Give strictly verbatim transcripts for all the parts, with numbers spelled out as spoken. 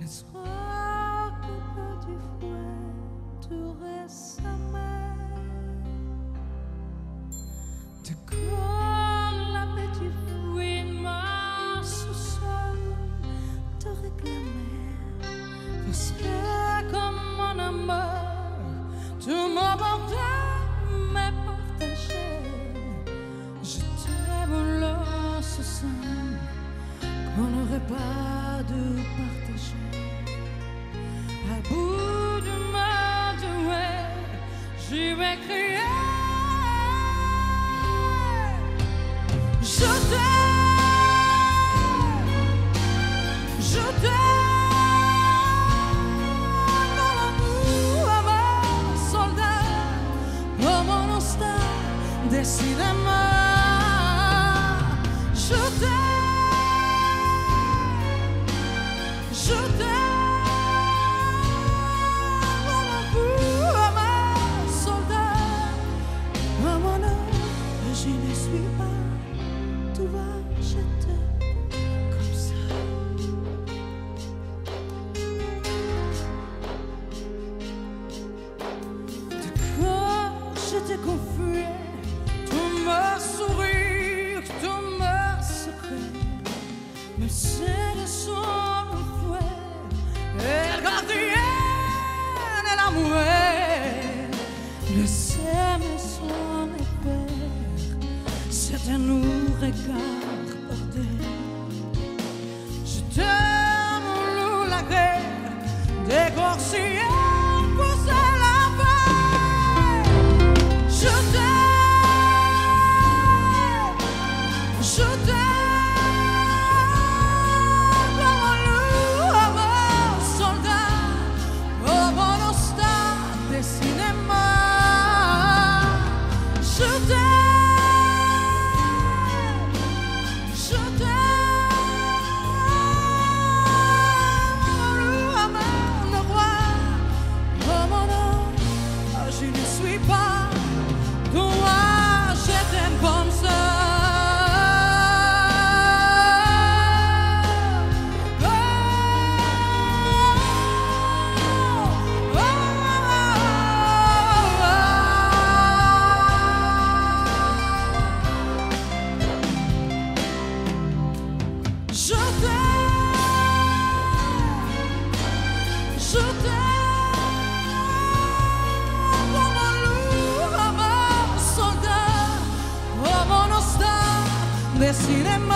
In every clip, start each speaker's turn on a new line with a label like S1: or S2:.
S1: soir que petit fouet tourait sa main, de quand la petite fouine sous-sol te réclamait, parce que comme mon amour, tout m'abandonne, mais partageait. Je t'aime là, ce sein qu'on n'aurait pas de partager. À bout de ma douée, j'y vais crier. Je t'aime, je t'aime, mon amour, mon soldat, oh mon instinct, décidément. Je t'aime, je t'aime, mon amour, mon soldat, oh mon homme, je ne suis pas, tu vois, je t'aime comme ça. De quoi je t'ai confié, tout me sourire, tout me secret, mais c'est de son fouet, elle gardienne et l'amour, le sème son effet, c'est un nous regard porté. Je t'aime, loup, la guerre, décortier, pousser la paix. Je t'aime, je t'aime, mon loup, mon soldat, oh mon ostat, décidément. Je t'aime, je t'aime, mon loup, mon roi, oh mon homme, je ne suis pas toi, je t'aime comme ça. Je t'aime, je t'aime, oh mon loup, oh mon soldat, oh mon ostat, décidément.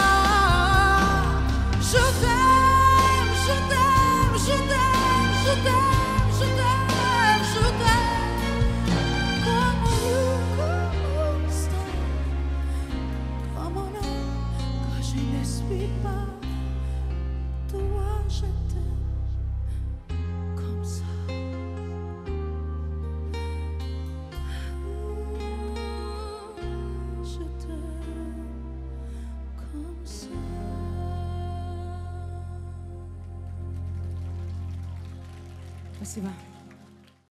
S1: Je t'aime, je t'aime, je t'aime, je t'aime, je t'aime, je t'aime, comme un loup, comme un ostat, comme un homme, quand je ne suis pas, toi je t'aime comme ça. Je t'aime comme ça.
S2: Спасибо.